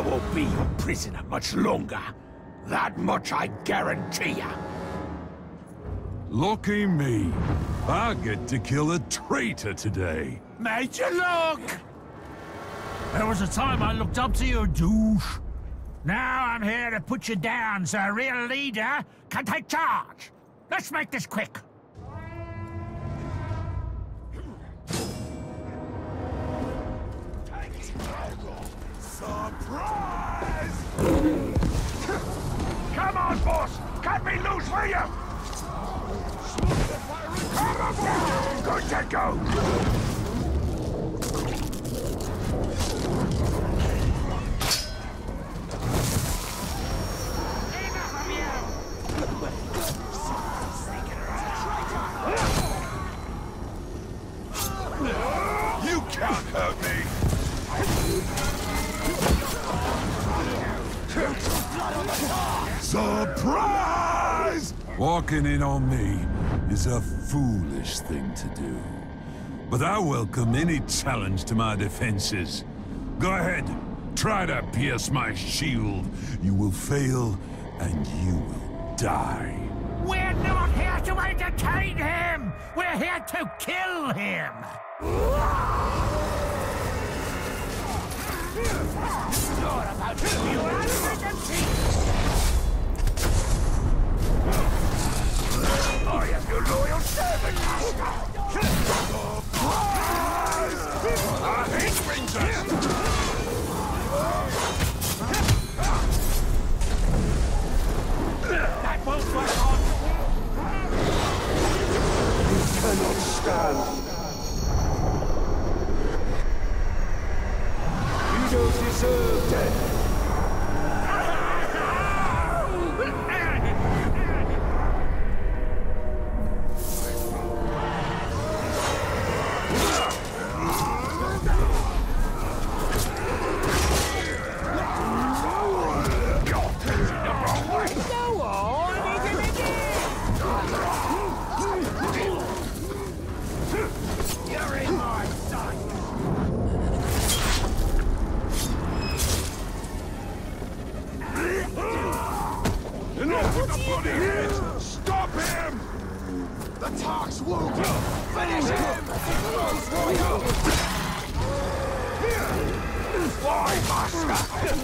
won't be your prisoner much longer. That much I guarantee ya. Lucky me. I get to kill a traitor today. Major Look! There was a time I looked up to you, douche. Now I'm here to put you down so a real leader can take charge. Let's make this quick. Surprise! Come on, boss! Cut me loose, will you? Come on, boss! Good to go! You can't hurt me! Surprise! Walking in on me is a foolish thing to do. But I welcome any challenge to my defenses. Go ahead, try to pierce my shield. You will fail, and you will die. We're not here to entertain him! We're here to kill him! You're about to be I am your loyal servant, Surprise! Our hate brings us! That won't work on! You cannot stand! You don't deserve death! Stop him! The Tarks won't finish him! Why, master?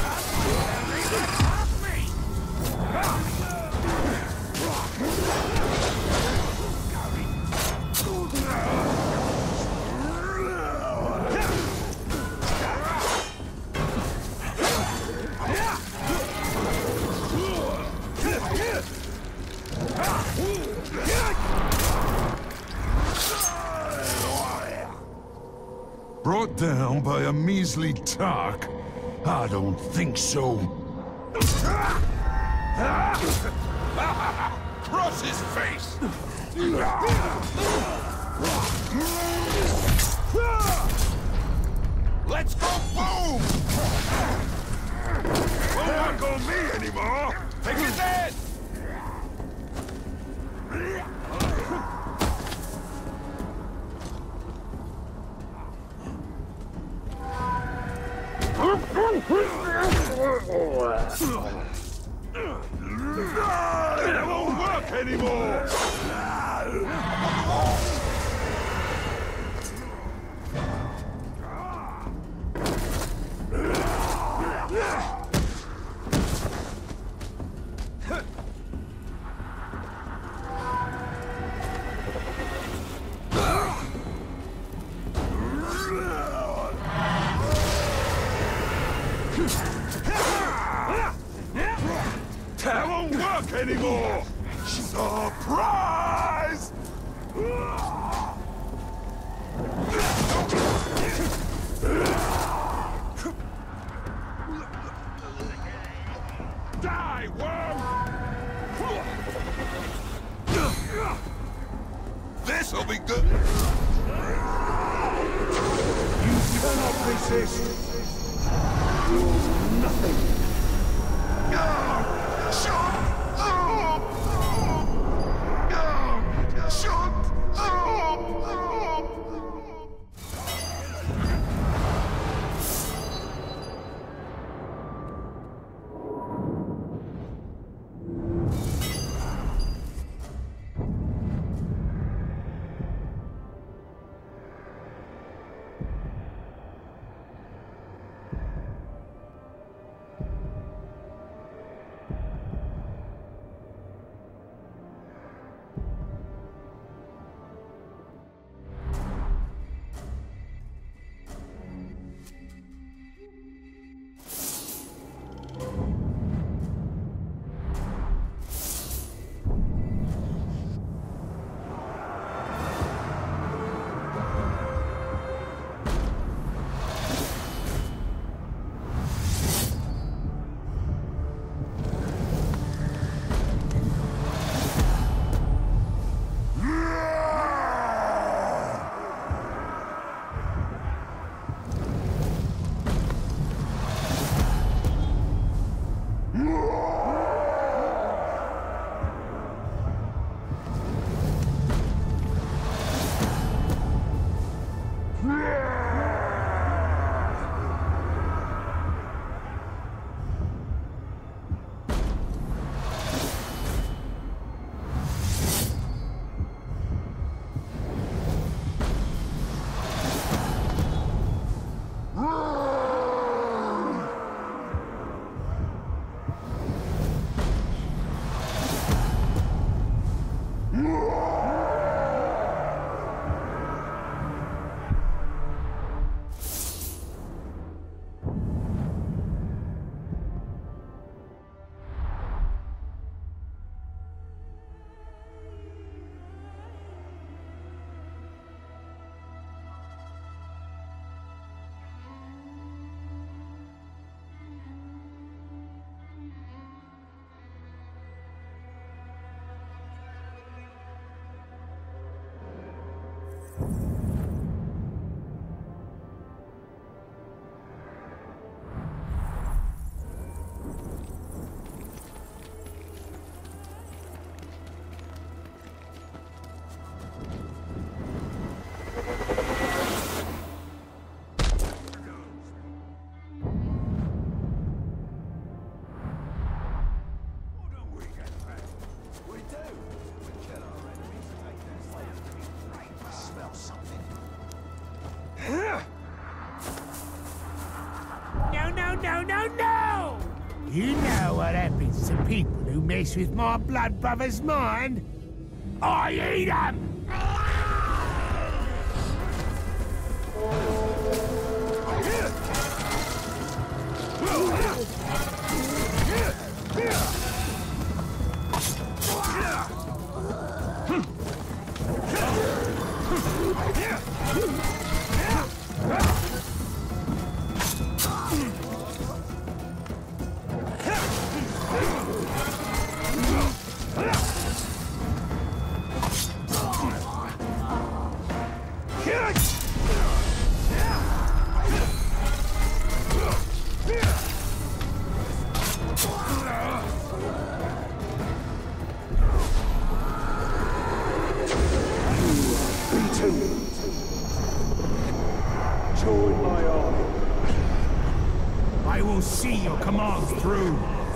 Brought down by a measly Tark? I don't think so. Cross his face! Let's go boom! Won't work on me anymore! Take his head! It won't work anymore! That won't work anymore! Surprise! Die, worm! This'll be good! You cannot resist! Nothing! Shut up! Shut up! You know what happens to people who mess with my blood brother's mind? I eat them! Join my army. I will see your commands through.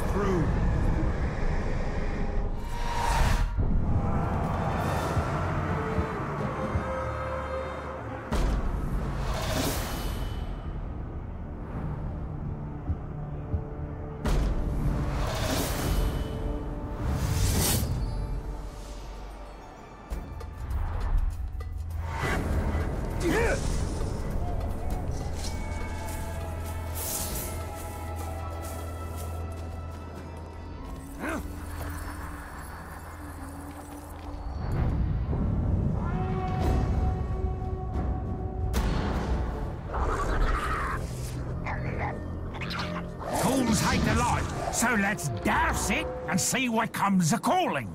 Fools hate the light, so let's douse it and see what comes a-calling.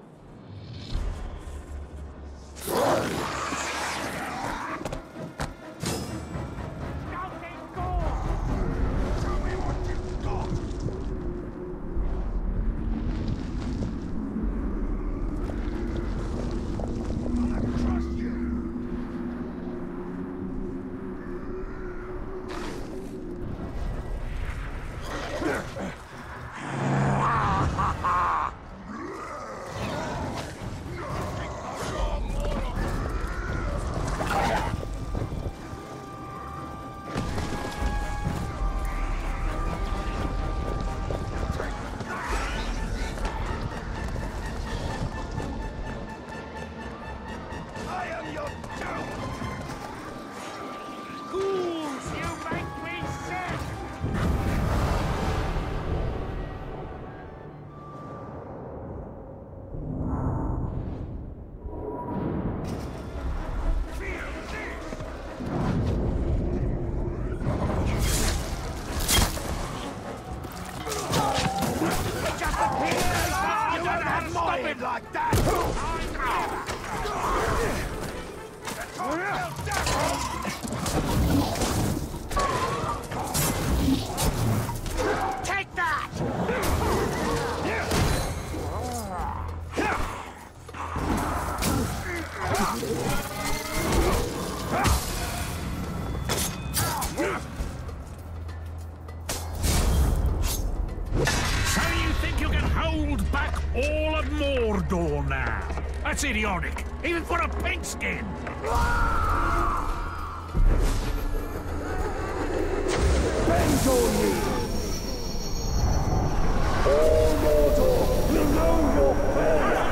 Like that! Take that! So you think you can hold back all of Mordor now? That's idiotic, even for a pigskin. Bend on me! All Mordor will know your fate!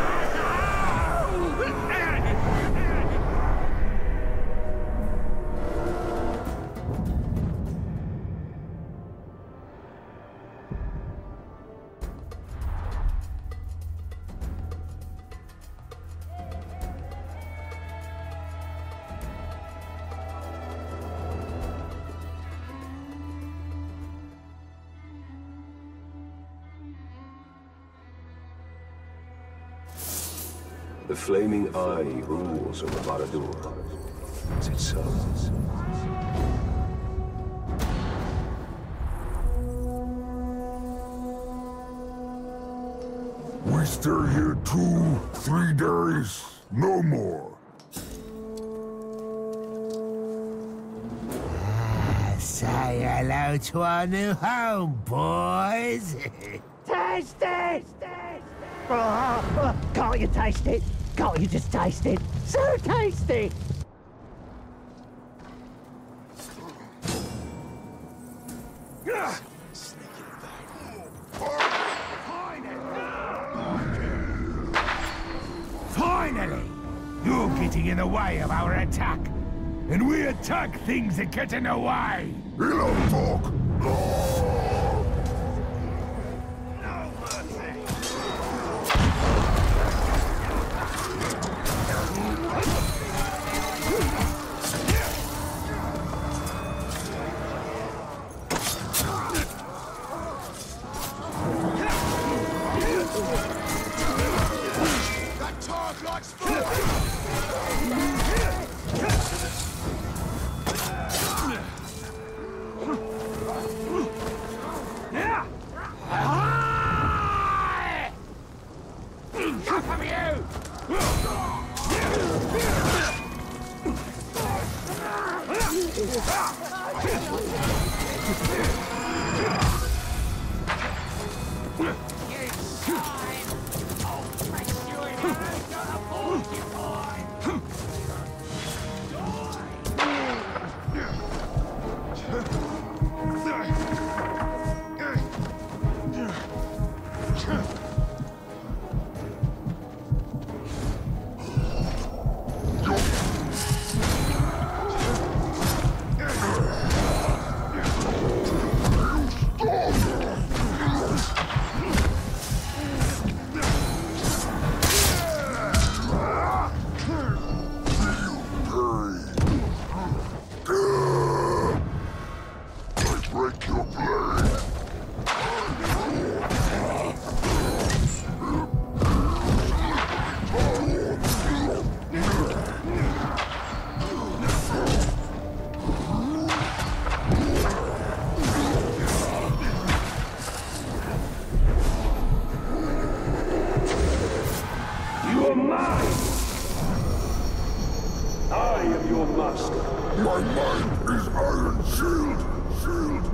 The Flaming Eye rules over Barad-dûr. Is it so? We stay here 2-3 days, no more. Say hello to our new home, boys. Taste it! Can't you taste it? Can't you just taste it? So tasty! Finally! You're getting in the way of our attack. And we attack things that get in the way! Hello, talk! My mind is Iron Shield! Shield!